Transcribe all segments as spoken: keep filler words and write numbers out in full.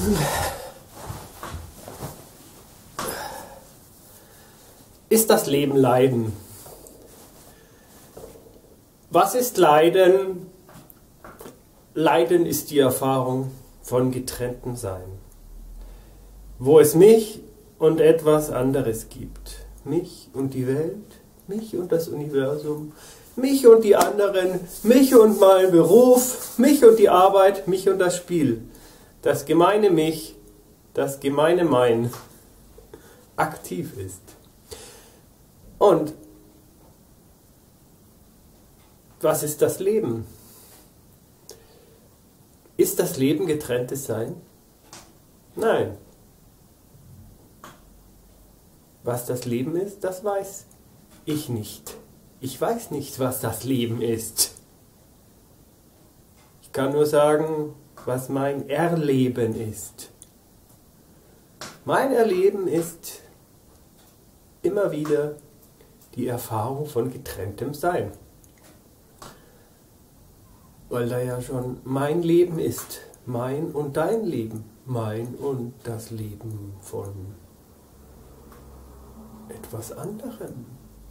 Ist das Leben Leiden? Was ist Leiden? Leiden ist die Erfahrung von getrenntem Sein, wo es mich und etwas anderes gibt. Mich und die Welt, mich und das Universum, mich und die anderen, mich und mein Beruf, mich und die Arbeit, mich und das Spiel. Das gemeine Mich, das gemeine Mein aktiv ist. Und was ist das Leben? Ist das Leben getrenntes Sein? Nein. Was das Leben ist, das weiß ich nicht. Ich weiß nicht, was das Leben ist. Ich kann nur sagen, was mein Erleben ist. Mein Erleben ist immer wieder die Erfahrung von getrenntem Sein. Weil da ja schon mein Leben ist, mein und dein Leben, mein und das Leben von etwas anderem.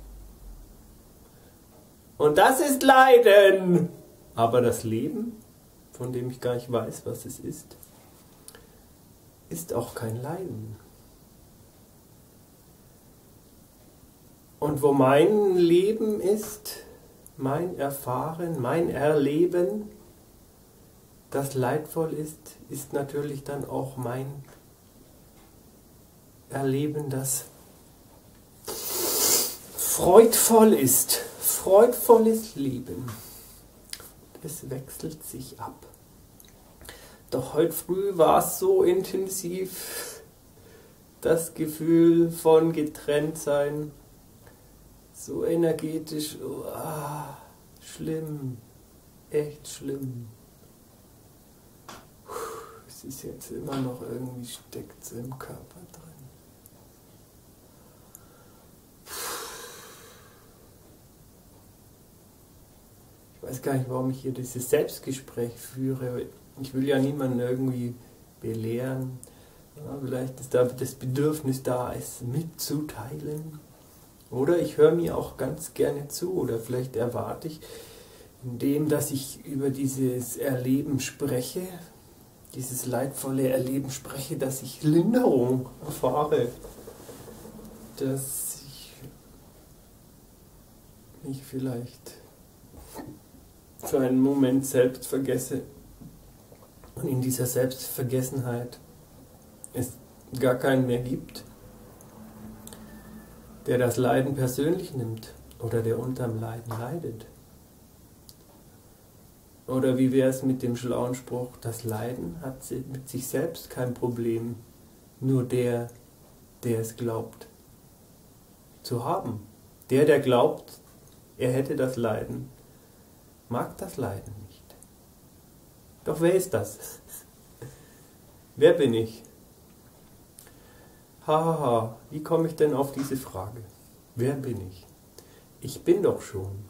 Und das ist Leiden. Aber das Leben, von dem ich gar nicht weiß, was es ist, ist auch kein Leiden. Und wo mein Leben ist, mein Erfahren, mein Erleben, das leidvoll ist, ist natürlich dann auch mein Erleben, das freudvoll ist. Freudvolles Leben. Es wechselt sich ab. Doch heute früh war es so intensiv, das Gefühl von Getrenntsein, so energetisch, oh, ah, schlimm, echt schlimm. Es ist jetzt immer noch irgendwie, steckt es im Körper drin. Ich weiß gar nicht, warum ich hier dieses Selbstgespräch führe. Ich will ja niemanden irgendwie belehren. Ja, vielleicht ist da das Bedürfnis da, es mitzuteilen. Oder ich höre mir auch ganz gerne zu. Oder vielleicht erwarte ich, indem dass ich über dieses Erleben spreche, dieses leidvolle Erleben spreche, dass ich Linderung erfahre. Dass ich mich vielleicht für einen Moment selbst vergesse und in dieser Selbstvergessenheit es gar keinen mehr gibt, der das Leiden persönlich nimmt oder der unterm Leiden leidet. Oder wie wäre es mit dem schlauen Spruch, das Leiden hat mit sich selbst kein Problem, nur der, der es glaubt zu haben. Der, der glaubt, er hätte das Leiden, mag das Leiden nicht. Doch wer ist das? Wer bin ich? Hahaha, ha, ha. Wie komme ich denn auf diese Frage? Wer bin ich? Ich bin doch schon.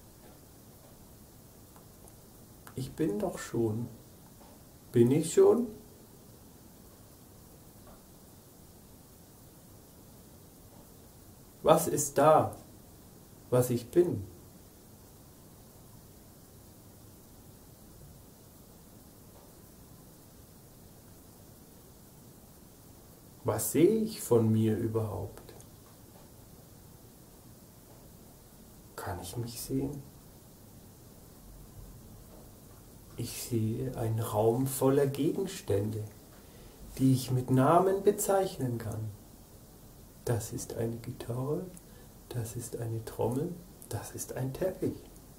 Ich bin doch schon. Bin ich schon? Was ist da, was ich bin? Was sehe ich von mir überhaupt? Kann ich mich sehen? Ich sehe einen Raum voller Gegenstände, die ich mit Namen bezeichnen kann. Das ist eine Gitarre, das ist eine Trommel, das ist ein Teppich.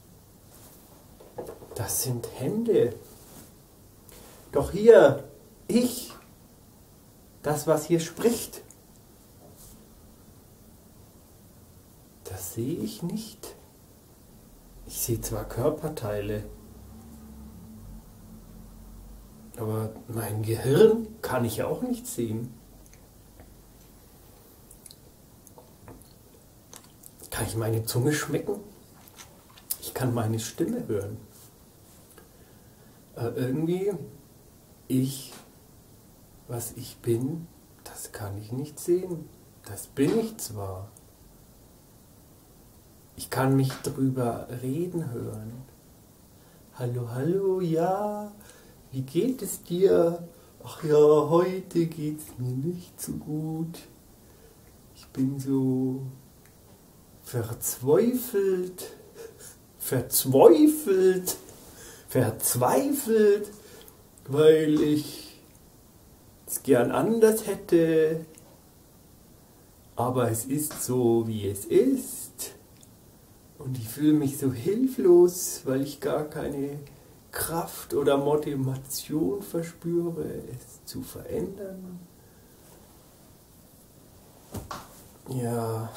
Das sind Hände. Doch hier, ich, das, was hier spricht, das sehe ich nicht. Ich sehe zwar Körperteile, aber mein Gehirn kann ich auch nicht sehen. Kann ich meine Zunge schmecken? Ich kann meine Stimme hören. Äh, irgendwie, ich Was ich bin, das kann ich nicht sehen. Das bin ich zwar. Ich kann mich drüber reden hören. Hallo, hallo, ja, wie geht es dir? Ach ja, heute geht's mir nicht so gut. Ich bin so verzweifelt, verzweifelt, verzweifelt, weil ich es gern anders hätte. Aber es ist so, wie es ist. Und ich fühle mich so hilflos, weil ich gar keine Kraft oder Motivation verspüre, es zu verändern. Ja.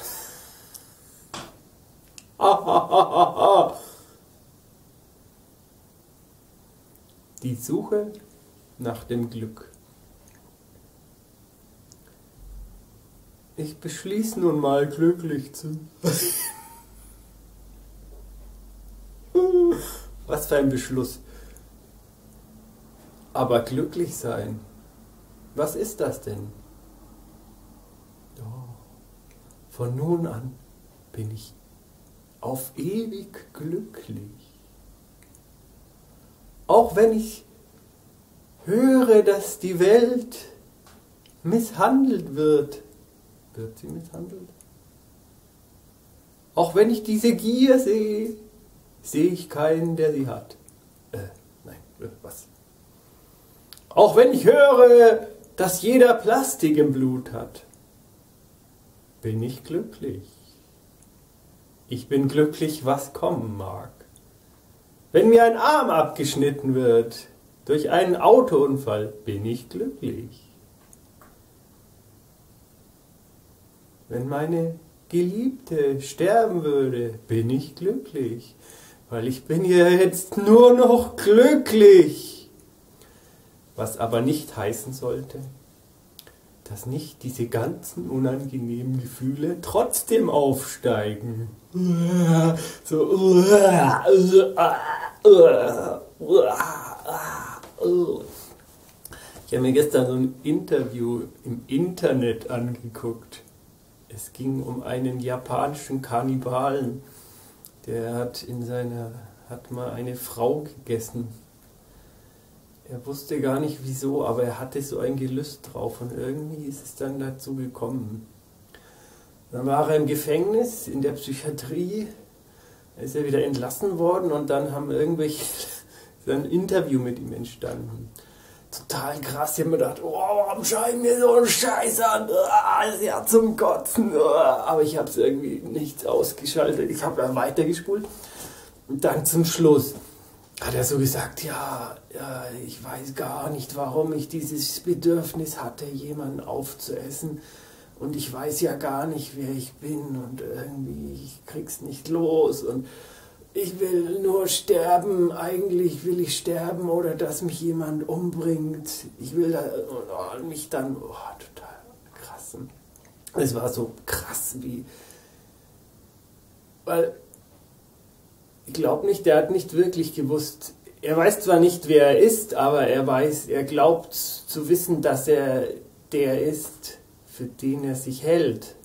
Die Suche nach dem Glück. Ich beschließe nun mal, glücklich zu sein. Was für ein Beschluss. Aber glücklich sein, was ist das denn? Oh, von nun an bin ich auf ewig glücklich. Auch wenn ich höre, dass die Welt misshandelt wird. Wird sie misshandelt? Auch wenn ich diese Gier sehe, sehe ich keinen, der sie hat. Äh, nein, äh, was? Auch wenn ich höre, dass jeder Plastik im Blut hat, bin ich glücklich. Ich bin glücklich, was kommen mag. Wenn mir ein Arm abgeschnitten wird durch einen Autounfall, bin ich glücklich. Wenn meine Geliebte sterben würde, bin ich glücklich. Weil ich bin ja jetzt nur noch glücklich. Was aber nicht heißen sollte, dass nicht diese ganzen unangenehmen Gefühle trotzdem aufsteigen. So. Ich habe mir gestern so ein Interview im Internet angeguckt. Es ging um einen japanischen Kannibalen. Der hat in seiner, hat mal eine Frau gegessen. Er wusste gar nicht wieso, aber er hatte so ein Gelüst drauf und irgendwie ist es dann dazu gekommen. Dann war er im Gefängnis, in der Psychiatrie, ist er wieder entlassen worden und dann haben irgendwelche, ein Interview mit ihm entstanden. Total krass, ich habe mir gedacht, oh, warum schau ich mir so einen Scheiß an? Das ist ja zum Kotzen. Aber ich habe es irgendwie nicht ausgeschaltet. Ich habe dann weitergespult. Und dann zum Schluss hat er so gesagt, ja, ja, ich weiß gar nicht, warum ich dieses Bedürfnis hatte, jemanden aufzuessen. Und ich weiß ja gar nicht, wer ich bin. Und irgendwie, ich krieg's nicht los. Und ich will nur sterben, eigentlich will ich sterben oder dass mich jemand umbringt. Ich will da, oh, mich dann, oh, total krass. Es war so krass wie, weil ich glaube nicht, der hat nicht wirklich gewusst, er weiß zwar nicht, wer er ist, aber er weiß, er glaubt zu wissen, dass er der ist, für den er sich hält,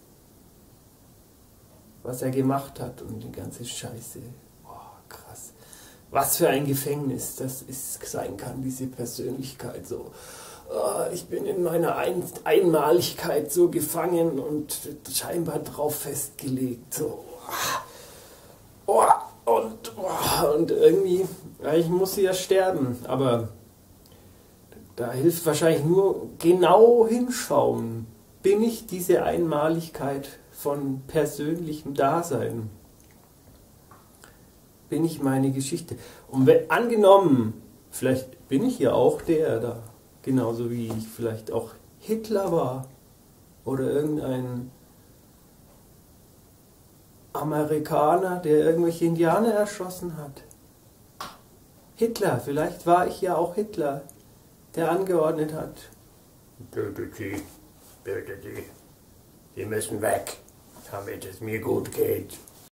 was er gemacht hat und die ganze Scheiße. Krass. Was für ein Gefängnis das ist, sein kann, diese Persönlichkeit. So, oh, ich bin in meiner ein Einmaligkeit so gefangen und scheinbar drauf festgelegt. So, oh, und, oh, und irgendwie, ja, ich muss ja sterben, aber da hilft wahrscheinlich nur genau hinschauen. Bin ich diese Einmaligkeit von persönlichem Dasein? Bin ich meine Geschichte? Und wenn, angenommen, vielleicht bin ich ja auch der da, genauso wie ich vielleicht auch Hitler war oder irgendein Amerikaner, der irgendwelche Indianer erschossen hat. Hitler, vielleicht war ich ja auch Hitler, der angeordnet hat. Tötet sie, tötet sie, sie müssen weg, damit es mir gut geht.